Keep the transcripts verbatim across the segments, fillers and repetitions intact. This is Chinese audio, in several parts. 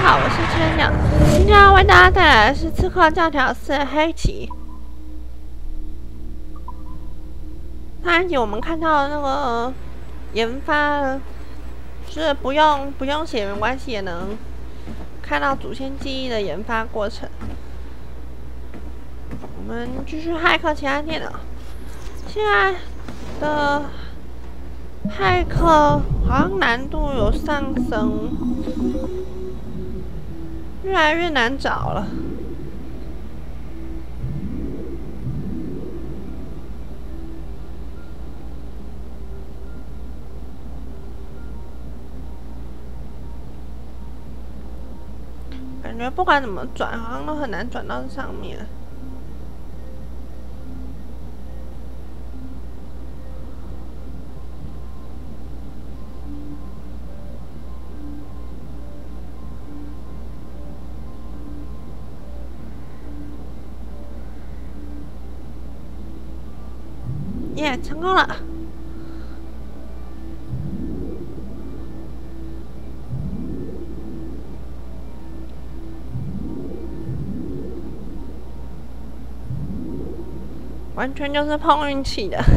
好，我是千鸟，今天要为大家带来的是《刺客教条四：黑旗》。上一集我们看到那个研发，就是不用不用写没关系，也能看到祖先记忆的研发过程。我们继续骇客其他电脑，现在的骇客好像难度有上升。 越来越难找了。感觉不管怎么转，好像都很难转到这上面。耶、yeah, 成功了！完全就是碰运气的。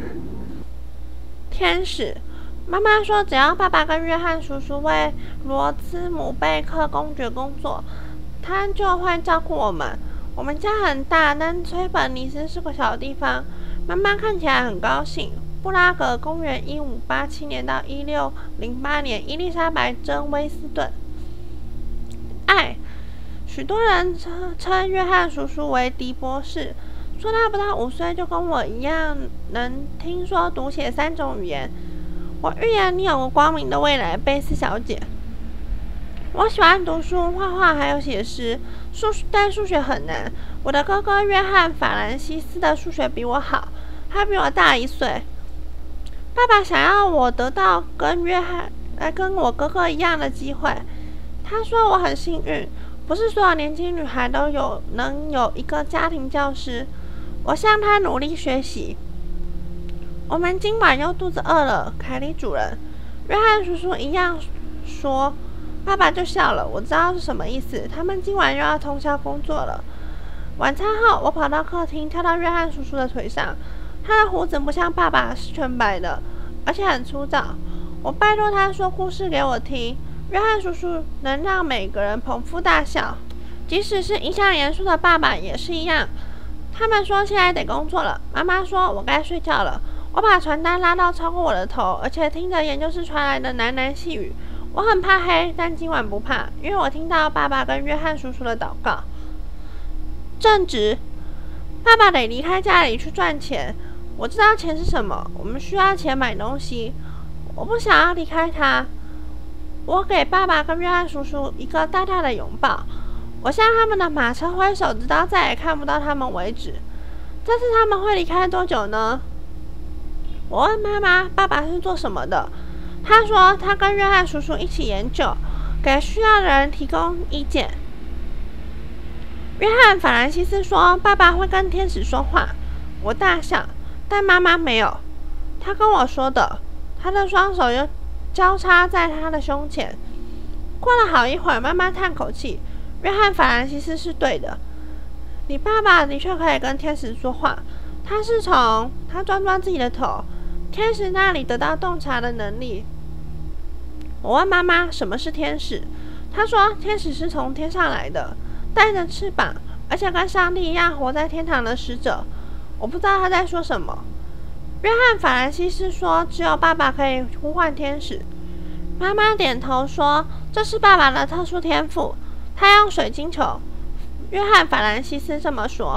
天使，妈妈说，只要爸爸跟约翰叔叔为罗兹姆贝克公爵工作，他就会照顾我们。我们家很大，但崔本尼斯是个小地方。 妈妈看起来很高兴。布拉格，公元一五八七年到一六零八年，伊丽莎白·珍·威斯顿。爱，许多人称称约翰叔叔为迪博士，说他不到五岁就跟我一样能听说读写三种语言。我预言你有个光明的未来，贝斯小姐。我喜欢读书、画画，还有写诗。数但数学很难。我的哥哥约翰·法兰西斯的数学比我好。 他比我大一岁。爸爸想要我得到跟约翰、呃，跟我哥哥一样的机会。他说我很幸运，不是所有年轻女孩都有能有一个家庭教师。我向他努力学习。我们今晚又肚子饿了，凯莉主人。约翰叔叔一样说。爸爸就笑了，我知道是什么意思。他们今晚又要通宵工作了。晚餐后，我跑到客厅，跳到约翰叔叔的腿上。 他的胡子不像爸爸是全白的，而且很粗糙。我拜托他说故事给我听。约翰叔叔能让每个人捧腹大笑，即使是一向严肃的爸爸也是一样。他们说现在得工作了，妈妈说我该睡觉了。我把传单拉到超过我的头，而且听着研究室传来的喃喃细语。我很怕黑，但今晚不怕，因为我听到爸爸跟约翰叔叔的祷告。正直，爸爸得离开家里去赚钱。 我知道钱是什么，我们需要钱买东西。我不想要离开他。我给爸爸跟约翰叔叔一个大大的拥抱。我向他们的马车挥手，直到再也看不到他们为止。这次他们会离开多久呢？我问妈妈，爸爸是做什么的？她说他跟约翰叔叔一起研究，给需要的人提供意见。约翰·法兰西斯说，爸爸会跟天使说话。我大笑。 但妈妈没有，她跟我说的。她的双手又交叉在她的胸前。过了好一会儿，妈妈叹口气：“约翰·法兰西斯是对的，你爸爸的确可以跟天使说话。他是从他转转自己的头，天使那里得到洞察的能力。”我问妈妈什么是天使，她说天使是从天上来的，带着翅膀，而且跟上帝一样活在天堂的使者。 我不知道他在说什么。约翰·法兰西斯说：“只有爸爸可以呼唤天使。”妈妈点头说：“这是爸爸的特殊天赋。他用水晶球。”约翰·法兰西斯这么说。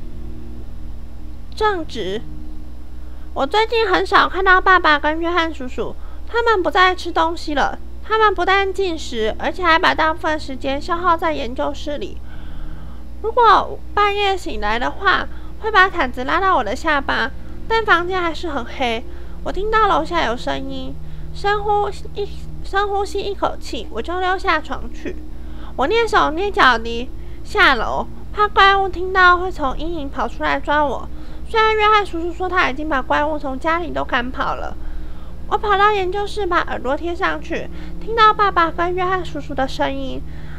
正直。我最近很少看到爸爸跟约翰叔叔，他们不再吃东西了。他们不但进食，而且还把大部分时间消耗在研究室里。如果半夜醒来的话， 会把毯子拉到我的下巴，但房间还是很黑。我听到楼下有声音，深呼一深呼吸一口气，我就溜下床去。我蹑手蹑脚地下楼，怕怪物听到会从阴影跑出来抓我。虽然约翰叔叔说他已经把怪物从家里都赶跑了，我跑到研究室，把耳朵贴上去，听到爸爸跟约翰叔叔的声音。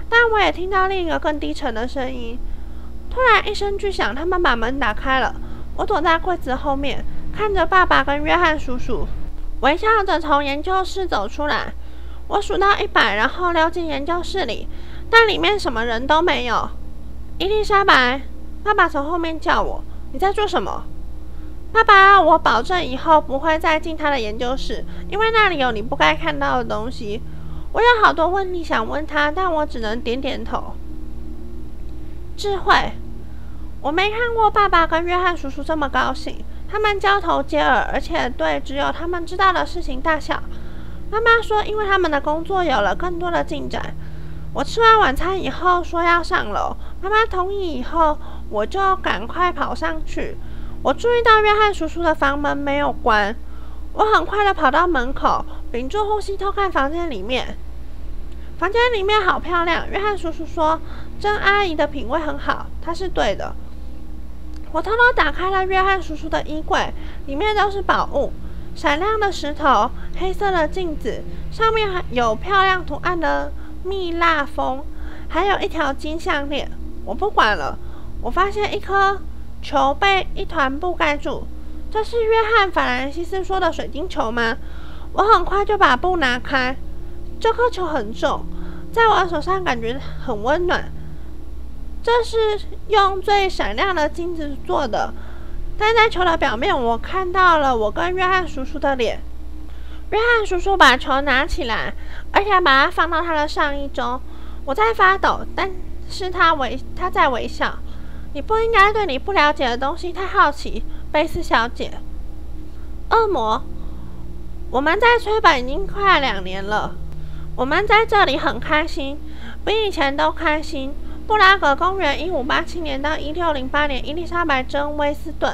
但我也听到另一个更低沉的声音。突然一声巨响，他们把门打开了。我躲在柜子后面，看着爸爸跟约翰叔叔微笑着从研究室走出来。我数到一百，然后溜进研究室里，但里面什么人都没有。伊丽莎白，爸爸从后面叫我：“你在做什么？”爸爸，我保证以后不会再进他的研究室，因为那里有你不该看到的东西。我有好多问题想问他，但我只能点点头。智慧，我没看过爸爸跟约翰叔叔这么高兴，他们交头接耳，而且对只有他们知道的事情大笑。妈妈说，因为他们的工作有了更多的进展。我吃完晚餐以后说要上楼，妈妈同意以后，我就赶快跑上去。我注意到约翰叔叔的房门没有关，我很快的跑到门口，屏住呼吸偷看房间里面。房间里面好漂亮，约翰叔叔说，珍阿姨的品味很好，她是对的。我偷偷打开了约翰叔叔的衣柜，里面都是宝物，闪亮的石头，黑色的镜子，上面还有漂亮图案的蜜蜡风，还有一条金项链。我不管了，我发现一颗球被一团布盖住，这是约翰·法兰西斯说的水晶球吗？我很快就把布拿开，这颗球很重，在我手上感觉很温暖。这是用最闪亮的金子做的，但在球的表面，我看到了我跟约翰叔叔的脸。约翰叔叔把球拿起来，而且把它放到他的上衣中。我在发抖，但是他微他在微笑。你不应该对你不了解的东西太好奇，贝斯小姐。恶魔，我们在催本已经快两年了，我们在这里很开心，比以前都开心。布拉格公园，一五八七年到一六零八年，伊丽莎白·珍·威斯顿。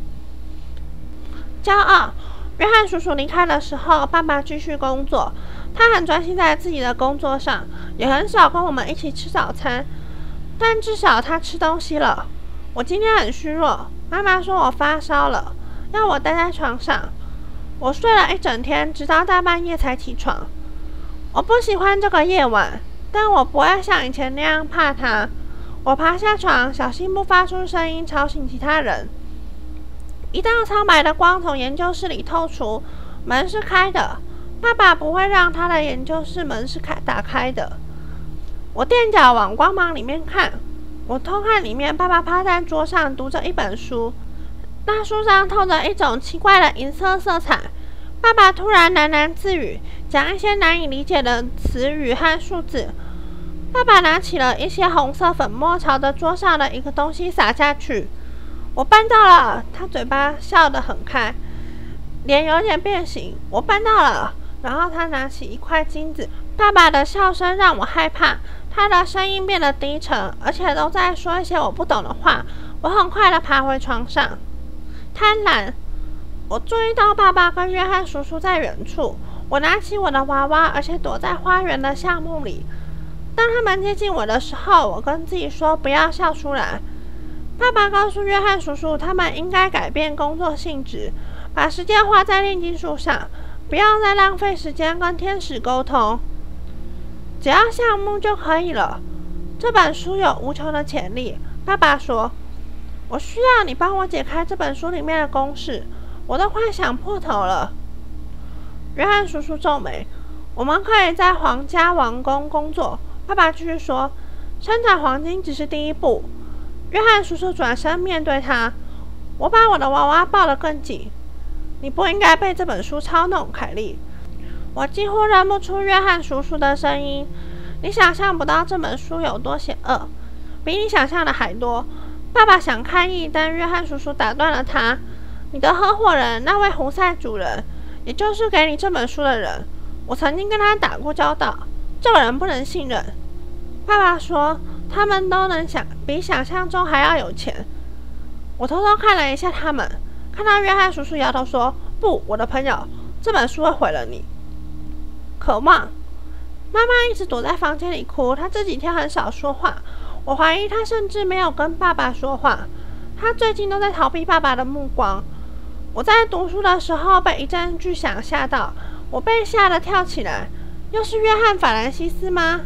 骄傲。约翰叔叔离开的时候，爸爸继续工作，他很专心在自己的工作上，也很少跟我们一起吃早餐。但至少他吃东西了。我今天很虚弱，妈妈说我发烧了，要我待在床上。我睡了一整天，直到大半夜才起床。我不喜欢这个夜晚，但我不会像以前那样怕它。我爬下床，小心不发出声音吵醒其他人。一道苍白的光从研究室里透出，门是开的。爸爸不会让他的研究室门是开打开的。我垫脚往光芒里面看，我偷看里面，爸爸趴在桌上读着一本书，那书上透着一种奇怪的银色色彩。爸爸突然喃喃自语，讲一些难以理解的词语和数字。爸爸拿起了一些红色粉末，朝着桌上的一个东西洒下去。我办到了，他嘴巴笑得很开，脸有点变形。我办到了，然后他拿起一块金子。爸爸的笑声让我害怕，他的声音变得低沉，而且都在说一些我不懂的话。我很快地爬回床上。贪婪。我注意到爸爸跟约翰叔叔在远处。我拿起我的娃娃，而且躲在花园的橡木里。当他们接近我的时候，我跟自己说不要笑出来。爸爸告诉约翰叔叔，他们应该改变工作性质，把时间花在炼金术上，不要再浪费时间跟天使沟通。只要项目就可以了。这本书有无穷的潜力，爸爸说。我需要你帮我解开这本书里面的公式，我都快想破头了。约翰叔叔皱眉。我们可以在皇家王宫工作。爸爸继续说，生产黄金只是第一步。约翰叔叔转身面对他，我把我的娃娃抱得更紧。你不应该被这本书操弄，凯莉。我几乎认不出约翰叔叔的声音。你想象不到这本书有多险恶，比你想象的还多。爸爸想开议，但约翰叔叔打断了他。你的合伙人，那位胡塞主人，也就是给你这本书的人，我曾经跟他打过交道，这个人不能信任。爸爸说，他们都能想比想象中还要有钱。我偷偷看了一下他们，看到约翰叔叔摇头说，不，我的朋友，这本书会毁了你。渴望。妈妈一直躲在房间里哭，她这几天很少说话，我怀疑她甚至没有跟爸爸说话，她最近都在逃避爸爸的目光。我在读书的时候被一阵巨响吓到，我被吓得跳起来。又是约翰·法兰西斯吗？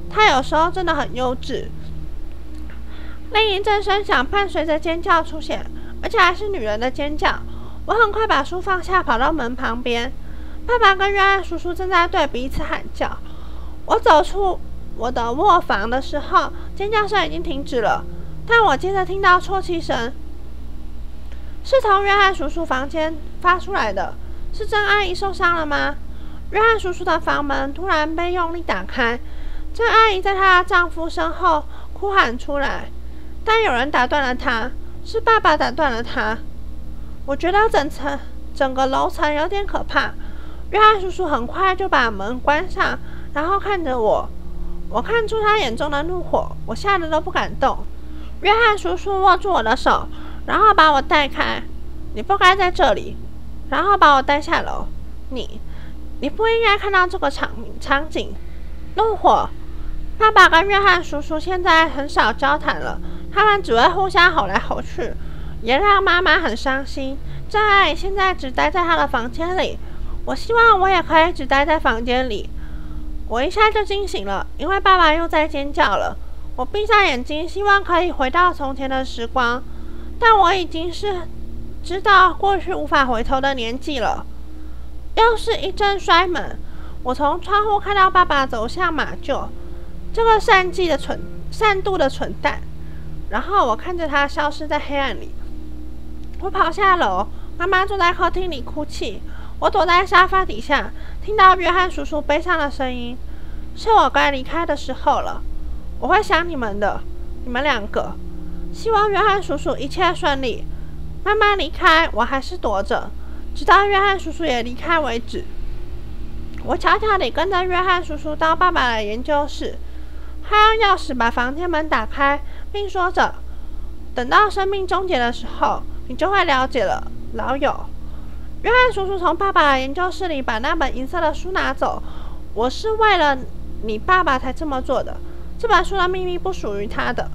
他有时候真的很幼稚。另一阵声响伴随着尖叫出现，而且还是女人的尖叫。我很快把书放下，跑到门旁边。爸爸跟约翰叔叔正在对彼此喊叫。我走出我的卧房的时候，尖叫声已经停止了，但我接着听到啜泣声，是从约翰叔叔房间发出来的。是郑阿姨受伤了吗？约翰叔叔的房门突然被用力打开，郑阿姨在她的丈夫身后哭喊出来，但有人打断了她，是爸爸打断了她。我觉得整层整个楼层有点可怕。约翰叔叔很快就把门关上，然后看着我。我看出他眼中的怒火，我吓得都不敢动。约翰叔叔握住我的手，然后把我带开。你不该在这里，然后把我带下楼。你，你不应该看到这个场场景。怒火。爸爸跟约翰叔叔现在很少交谈了，他们只会互相吼来吼去，也让妈妈很伤心。郑阿姨现在只待在她的房间里。我希望我也可以只待在房间里。我一下就惊醒了，因为爸爸又在尖叫了。我闭上眼睛，希望可以回到从前的时光，但我已经是知道过去无法回头的年纪了。又是一阵摔门，我从窗户看到爸爸走向马厩，这个善计的蠢善妒的蠢蛋。然后我看着他消失在黑暗里。我跑下楼，妈妈坐在客厅里哭泣。我躲在沙发底下，听到约翰叔叔悲伤的声音。是我该离开的时候了。我会想你们的，你们两个。希望约翰叔叔一切顺利。妈妈离开，我还是躲着，直到约翰叔叔也离开为止。我悄悄地跟着约翰叔叔到爸爸的研究室。他用钥匙把房间门打开，并说着：“等到生命终结的时候，你就会了解了，老友。”约翰叔叔从爸爸的研究室里把那本银色的书拿走。我是为了你爸爸才这么做的。这本书的秘密不属于他的。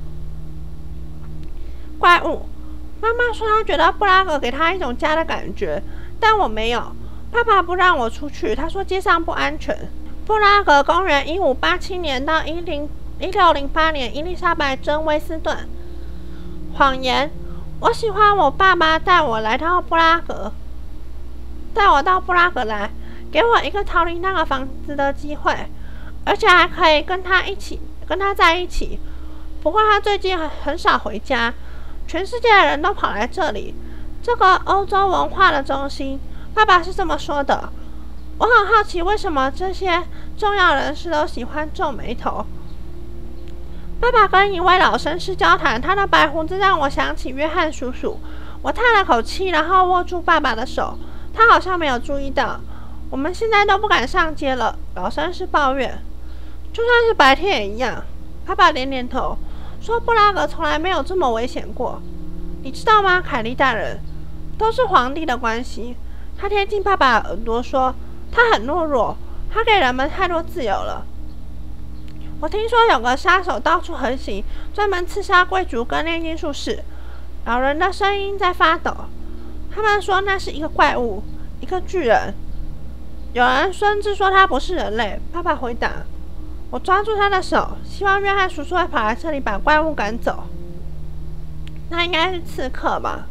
怪物。妈妈说她觉得布拉格给她一种家的感觉，但我没有。爸爸不让我出去，他说街上不安全。布拉格公元一五八七年到一六零八年，伊丽莎白珍威斯顿。谎言。我喜欢我爸爸带我来到布拉格。带我到布拉格来，给我一个逃离那个房子的机会，而且还可以跟他一起，跟他在一起。不过他最近很很少回家，全世界的人都跑来这里，这个欧洲文化的中心。爸爸是这么说的。我很好奇，为什么这些重要人士都喜欢皱眉头。爸爸跟一位老绅士交谈，他的白胡子让我想起约翰叔叔。我叹了口气，然后握住爸爸的手。他好像没有注意到。我们现在都不敢上街了，老绅士抱怨。就算是白天也一样。爸爸点点头，说布拉格从来没有这么危险过。你知道吗，凯利大人？都是皇帝的关系。他贴近爸爸的耳朵说，他很懦弱，他给人们太多自由了。我听说有个杀手到处横行，专门刺杀贵族跟炼金术士。老人的声音在发抖。他们说那是一个怪物，一个巨人。有人甚至说他不是人类。爸爸回答。我抓住他的手，希望约翰叔叔会跑来这里把怪物赶走。那应该是刺客吧。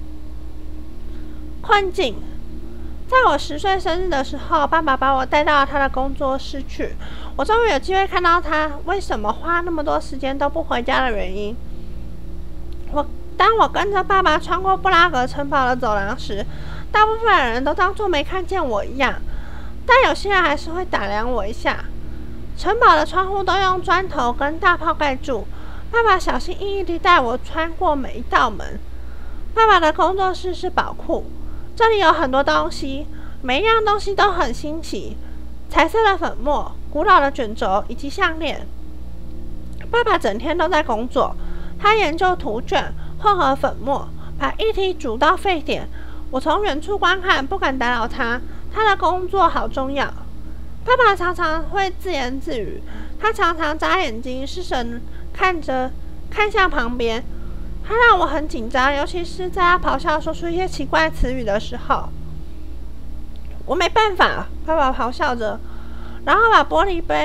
困境。在我十岁生日的时候，爸爸把我带到他的工作室去。我终于有机会看到他为什么花那么多时间都不回家的原因。我当我跟着爸爸穿过布拉格城堡的走廊时，大部分人都当作没看见我一样，但有些人还是会打量我一下。城堡的窗户都用砖头跟大炮盖住。爸爸小心翼翼地带我穿过每一道门。爸爸的工作室是宝库，这里有很多东西，每一样东西都很新奇。彩色的粉末、古老的卷轴以及项链。爸爸整天都在工作，他研究图卷、混合粉末，把液体煮到沸点。我从远处观看，不敢打扰他，他的工作好重要。爸爸常常会自言自语，他常常眨眼睛，失神看着看向旁边。他让我很紧张，尤其是在他咆哮说出一些奇怪词语的时候。我没办法，爸爸咆哮着，然后把玻璃杯、把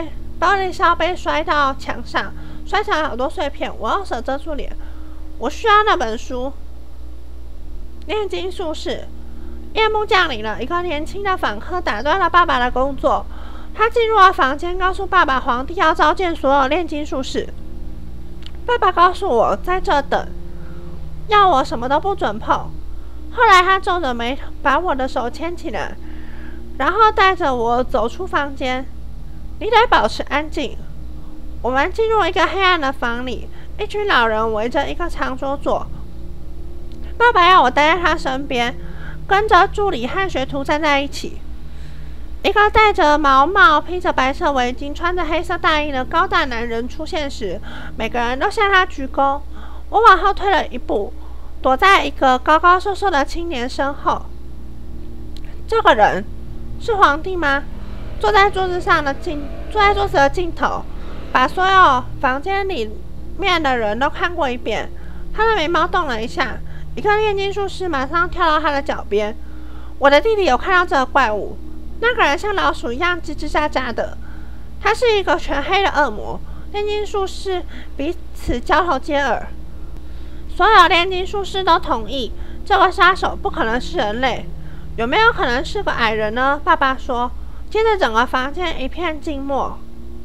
高丽烧杯摔到墙上，摔成好多碎片。我用手遮住脸。我需要那本书。炼金术士。夜幕降临了，一个年轻的访客打断了爸爸的工作。他进入了房间，告诉爸爸皇帝要召见所有炼金术士。爸爸告诉我在这等，要我什么都不准碰。后来他皱着眉头把我的手牵起来，然后带着我走出房间。你得保持安静。我们进入一个黑暗的房里，一群老人围着一个长桌坐。爸爸要我待在他身边，跟着助理和学徒站在一起。一个戴着毛帽、披着白色围巾、穿着黑色大衣的高大男人出现时，每个人都向他鞠躬。我往后退了一步，躲在一个高高瘦瘦的青年身后。这个人是皇帝吗？坐在桌子上的镜，坐在桌子的尽头，把所有房间里面的人都看过一遍。他的眉毛动了一下，一个炼金术士马上跳到他的脚边。我的弟弟有看到这个怪物。那个人像老鼠一样叽叽喳喳的，他是一个全黑的恶魔。炼金术士彼此交头接耳，所有炼金术士都同意这个杀手不可能是人类。有没有可能是个矮人呢？爸爸说。接着整个房间一片静默。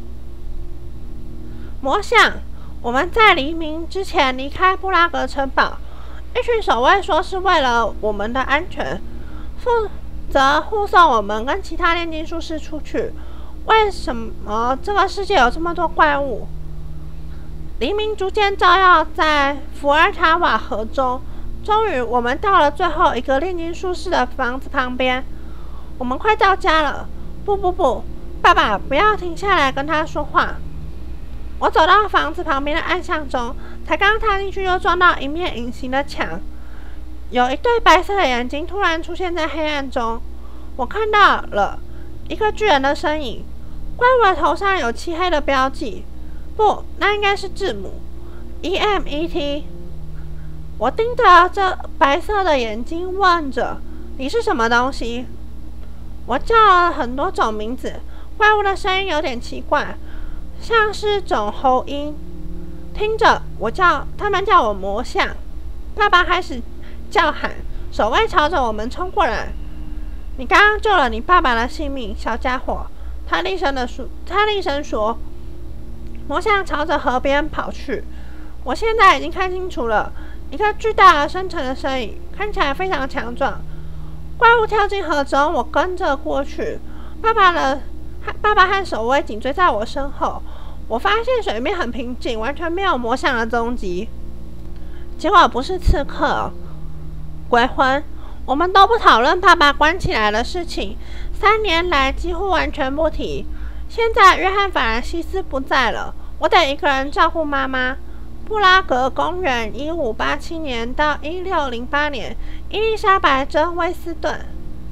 魔像，我们在黎明之前离开布拉格城堡。一群守卫说是为了我们的安全，负则护送我们跟其他炼金术士出去。为什么这个世界有这么多怪物？黎明逐渐照耀在伏尔塔瓦河中。终于，我们到了最后一个炼金术士的房子旁边。我们快到家了。不不不，爸爸，不要停下来跟他说话。我走到房子旁边的暗巷中，才刚踏进去，就撞到一面隐形的墙。有一对白色的眼睛突然出现在黑暗中，我看到了一个巨人的身影。怪物的头上有漆黑的标记，不，那应该是字母 E M E T。我盯着这白色的眼睛，问着：“你是什么东西？”我叫了很多种名字，怪物的声音有点奇怪，像是种喉音。听着，我叫他们叫我魔像。爸爸开始叫喊，守卫朝着我们冲过来。你刚刚救了你爸爸的性命，小家伙！他厉声的说，他厉声说。魔像朝着河边跑去。我现在已经看清楚了，一个巨大而深沉的身影，看起来非常强壮。怪物跳进河中，我跟着过去。爸爸的爸爸和守卫紧追在我身后。我发现水面很平静，完全没有魔像的踪迹。结果不是刺客、鬼魂，我们都不讨论爸爸关起来的事情，三年来几乎完全不提。现在约翰·法兰西斯不在了，我得一个人照顾妈妈。布拉格公元一五八七年到一六零八年，伊丽莎白·珍·威斯顿。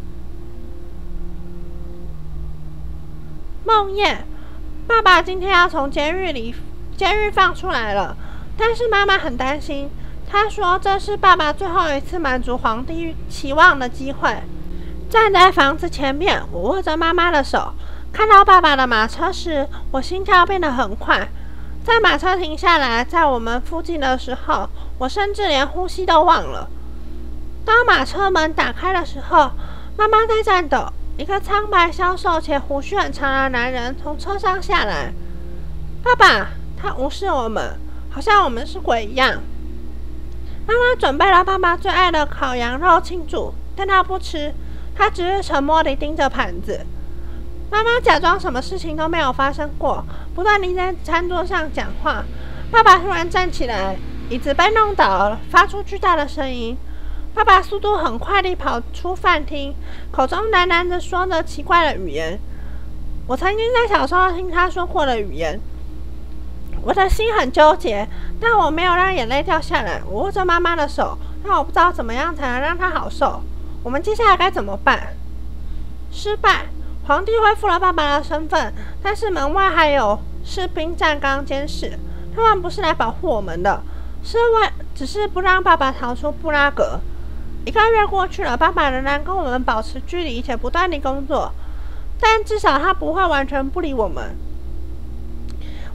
梦魇，爸爸今天要从监狱里监狱放出来了，但是妈妈很担心。她说这是爸爸最后一次满足皇帝期望的机会。站在房子前面，我握着妈妈的手，看到爸爸的马车时，我心跳变得很快。在马车停下来在我们附近的时候，我甚至连呼吸都忘了。当马车门打开的时候，妈妈在颤抖。一个苍白消瘦且胡须很长的男人从车上下来。爸爸，他无视我们，好像我们是鬼一样。妈妈准备了爸爸最爱的烤羊肉庆祝，但他不吃，他只是沉默地盯着盘子。妈妈假装什么事情都没有发生过，不断地在餐桌上讲话。爸爸突然站起来，椅子被弄倒了，发出巨大的声音。爸爸速度很快地跑出饭厅，口中喃喃地说着奇怪的语言。我曾经在小时候听他说过的语言。我的心很纠结，但我没有让眼泪掉下来。我握着妈妈的手，但我不知道怎么样才能让她好受。我们接下来该怎么办？失败。皇帝恢复了爸爸的身份，但是门外还有士兵站岗监视。他们不是来保护我们的，是为只是不让爸爸逃出布拉格。一个月过去了，爸爸仍然跟我们保持距离，且不断地工作，但至少他不会完全不理我们。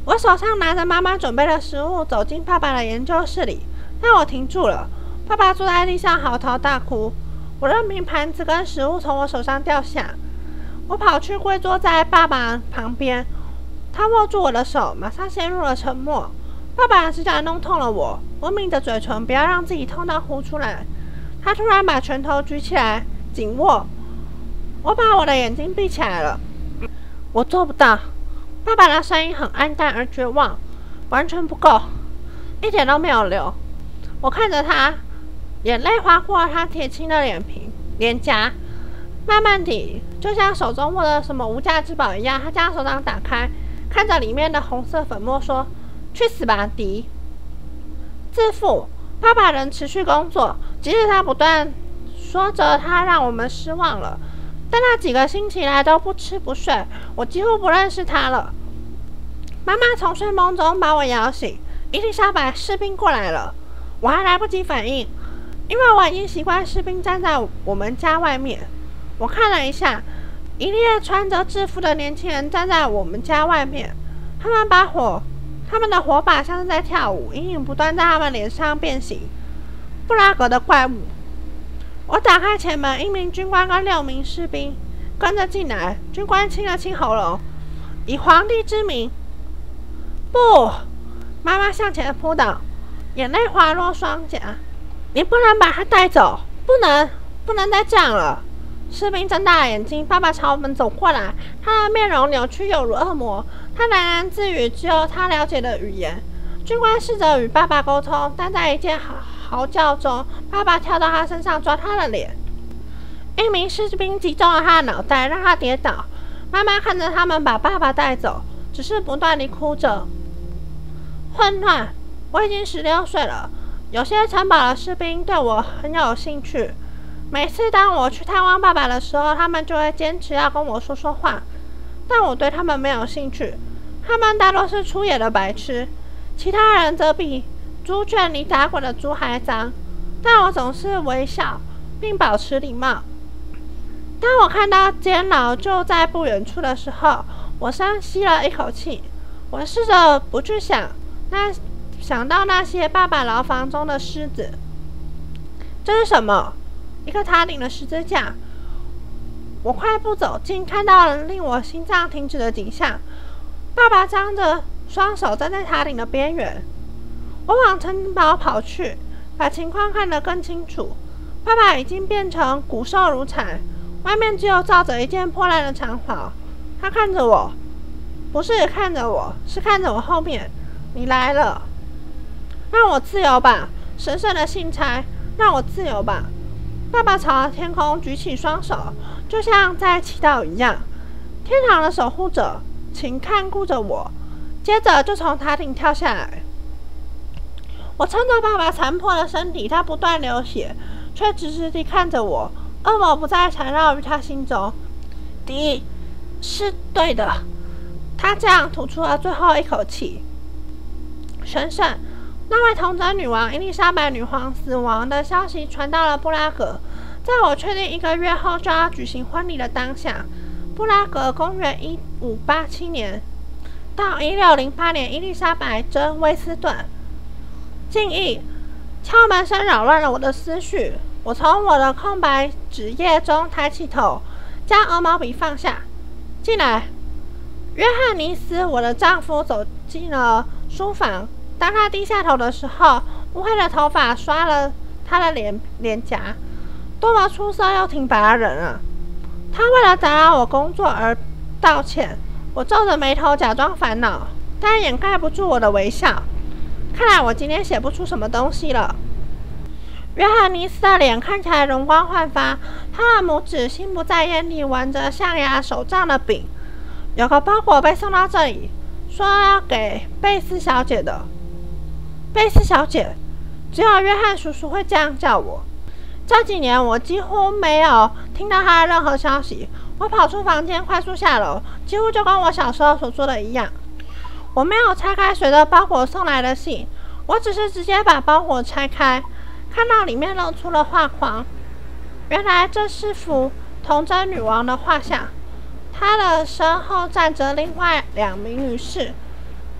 我手上拿着妈妈准备的食物，走进爸爸的研究室里，但我停住了。爸爸坐在地上嚎啕大哭，我任凭盘子跟食物从我手上掉下。我跑去跪坐在爸爸旁边，他握住我的手，马上陷入了沉默。爸爸的指甲弄痛了我，我抿着嘴唇，不要让自己痛到呼出来。他突然把拳头举起来，紧握。我把我的眼睛闭起来了。我做不到。爸爸的声音很暗淡而绝望，完全不够，一点都没有流。我看着他，眼泪划过了他铁青的脸皮、脸颊，慢慢地，就像手中握了什么无价之宝一样。他将手掌打开，看着里面的红色粉末，说：“去死吧，迪！”自负。爸爸仍持续工作，即使他不断说着他让我们失望了，但那几个星期来都不吃不睡，我几乎不认识他了。妈妈从睡梦中把我摇醒，伊丽莎白士兵过来了，我还来不及反应，因为我已经习惯士兵站在我们家外面。我看了一下，一列穿着制服的年轻人站在我们家外面，他们把火。他们的火把像是在跳舞，阴影不断在他们脸上变形。布拉格的怪物。我打开前门，一名军官跟六名士兵跟着进来。军官清了清喉咙，以皇帝之名。不！妈妈向前扑倒，眼泪滑落双颊。你不能把他带走，不能，不能再这样了。士兵睁大眼睛，爸爸朝我们走过来，他的面容扭曲有如恶魔。他喃喃自语，只有他了解的语言。军官试着与爸爸沟通，但在一阵嚎叫中，爸爸跳到他身上抓他的脸。一名士兵击中了他的脑袋，让他跌倒。妈妈看着他们把爸爸带走，只是不断地哭着。混乱！我已经十六岁了。有些城堡的士兵对我很有兴趣。每次当我去探望爸爸的时候，他们就会坚持要跟我说说话。但我对他们没有兴趣，他们大多是粗野的白痴，其他人则比猪圈里打滚的猪还脏。但我总是微笑，并保持礼貌。当我看到监牢就在不远处的时候，我深吸了一口气。我试着不去想那想到那些爸爸牢房中的狮子。这是什么？一个塔顶的十字架。我快步走近，看到了令我心脏停止的景象。爸爸张着双手站在塔顶的边缘。我往城堡跑去，把情况看得更清楚。爸爸已经变成骨瘦如柴，外面只有罩着一件破烂的长袍。他看着我，不是看着我，是看着我后面。你来了，让我自由吧，神圣的信差，让我自由吧。爸爸朝天空举起双手，就像在祈祷一样。天堂的守护者，请看顾着我。接着就从塔顶跳下来。我撑着爸爸残破的身体，他不断流血，却直直地看着我。恶魔不再缠绕于他心中。迪，是对的。他这样吐出了最后一口气。神圣。那位童贞女王伊丽莎白女皇死亡的消息传到了布拉格，在我确定一个月后就要举行婚礼的当下。布拉格，公元一五八七年到一六零八年，伊丽莎白·珍·威斯顿。敬意。敲门声扰乱了我的思绪。我从我的空白纸页中抬起头，将鹅毛笔放下。进来。约翰尼斯，我的丈夫走进了书房。当他低下头的时候，乌黑的头发刷了他的脸脸颊。多么出色又挺拔的人啊！他为了打扰我工作而道歉。我皱着眉头假装烦恼，但掩盖不住我的微笑。看来我今天写不出什么东西了。约翰尼斯的脸看起来容光焕发，他的拇指心不在焉地玩着象牙手杖的柄。有个包裹被送到这里，说要给贝斯小姐的。贝斯小姐，只有约翰叔叔会这样叫我。这几年我几乎没有听到他的任何消息。我跑出房间，快速下楼，几乎就跟我小时候所做的一样。我没有拆开随着包裹送来的信，我只是直接把包裹拆开，看到里面露出了画框。原来这是幅童贞女王的画像，她的身后站着另外两名女士。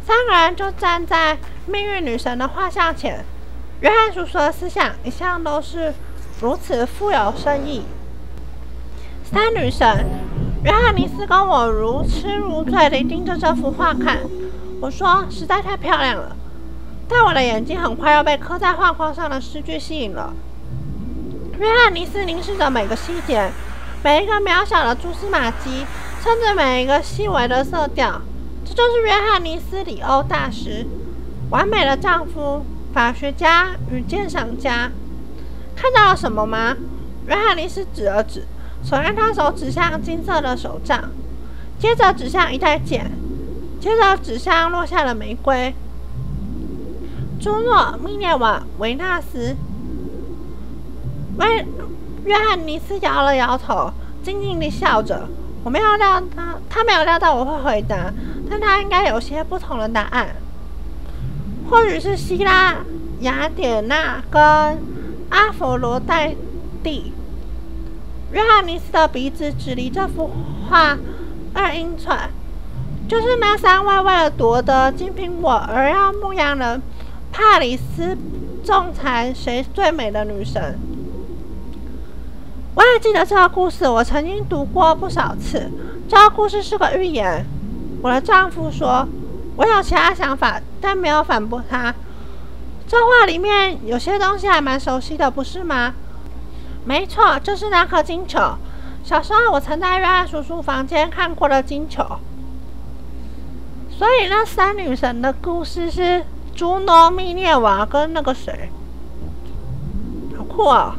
三个人就站在命运女神的画像前。约翰叔叔的思想一向都是如此富有深意。三女神，约翰尼斯跟我如痴如醉地盯着这幅画看。我说实在太漂亮了，但我的眼睛很快要被刻在画框上的诗句吸引了。约翰尼斯凝视着每个细节，每一个渺小的蛛丝马迹，甚至每一个细微的色调。这就是约翰尼斯里欧大师，完美的丈夫、法学家与鉴赏家。看到了什么吗？约翰尼斯指了指，手让他手指向金色的手杖，接着指向一袋剑，接着指向落下的玫瑰。朱诺、密涅瓦、维纳斯。约约翰尼斯摇了摇头，静静地笑着。我没有料他，他没有料到我会回答，但他应该有些不同的答案。或许是希腊、雅典娜跟阿佛罗代蒂。约翰尼斯的鼻子只离这幅画二英寸，就是那三位为了夺得金苹果而要牧羊人帕里斯仲裁谁最美的女神。我也记得这个故事，我曾经读过不少次。这个故事是个寓言。我的丈夫说，我有其他想法，但没有反驳他。这画里面有些东西还蛮熟悉的，不是吗？没错，就是那颗金球。小时候我曾在约翰叔叔房间看过的金球。所以那三女神的故事是朱诺、密涅瓦跟那个谁，好酷哦！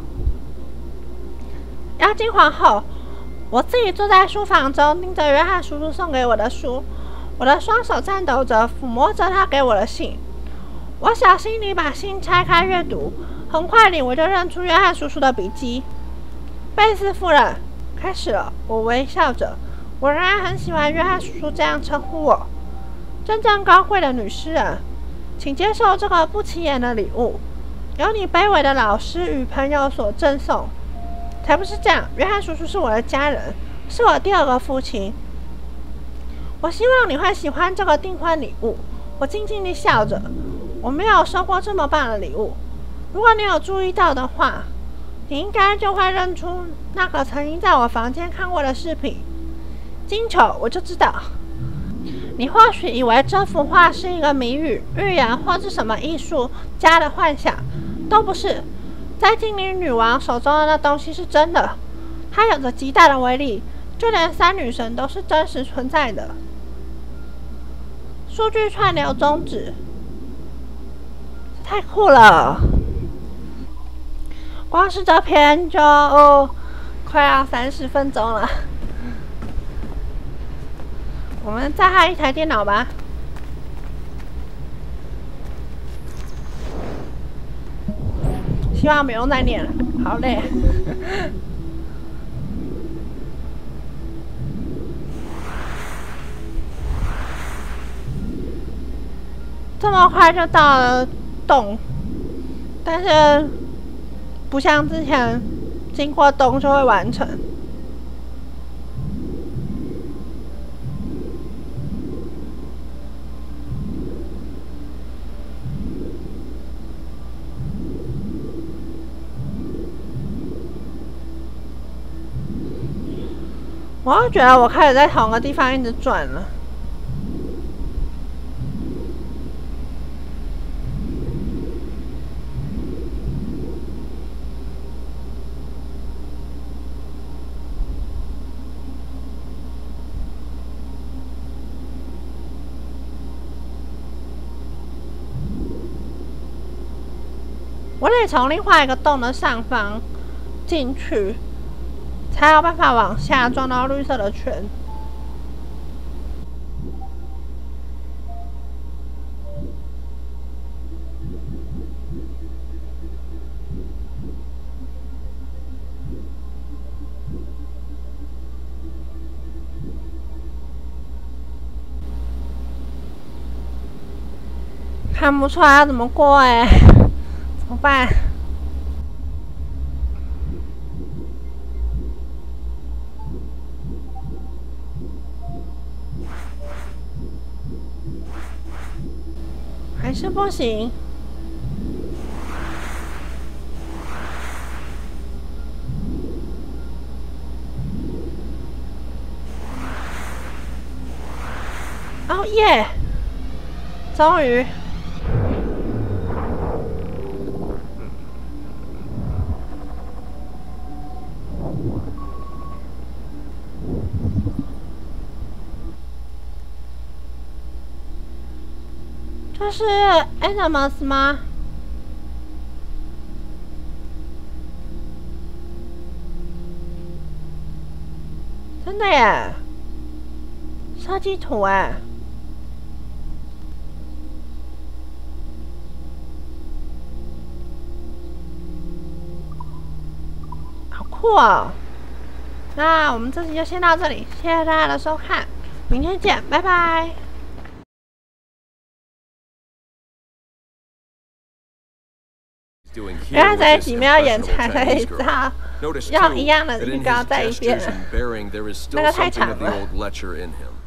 妖精皇后，我自己坐在书房中，盯着约翰叔叔送给我的书，我的双手颤抖着，抚摸着他给我的信。我小心地把信拆开阅读，很快地我就认出约翰叔叔的笔迹。贝斯夫人，开始了。我微笑着，我仍然很喜欢约翰叔叔这样称呼我。真正高贵的女诗人，请接受这个不起眼的礼物，由你卑微的老师与朋友所赠送。才不是这样，约翰叔叔是我的家人，是我第二个父亲。我希望你会喜欢这个订婚礼物。我静静地笑着，我没有收过这么棒的礼物。如果你有注意到的话，你应该就会认出那个曾经在我房间看过的饰品。金球，我就知道。你或许以为这幅画是一个谜语、预言或是什么艺术家的幻想，都不是。在精灵女王手中的那东西是真的，它有着极大的威力，就连三女神都是真实存在的。数据串流终止，太酷了！光是这篇就、哦、快要三十分钟了。我们再换一台电脑吧。希望不用再念了，好累。这么快就到了洞，但是不像之前经过洞就会完成。我又觉得我开始在同个地方一直转了。我得从另外一个洞的上方进去，才有办法往下撞到绿色的圈。看不出来要怎么过哎、欸，怎么办？ 还是不行。哦耶！终于。这是 Animus 吗？真的耶！设计图哎，好酷哦！那我们这集就先到这里，谢谢大家的收看，明天见，拜拜。原来在一起没有演才可以照，要一样的预告再一遍，那个太长了。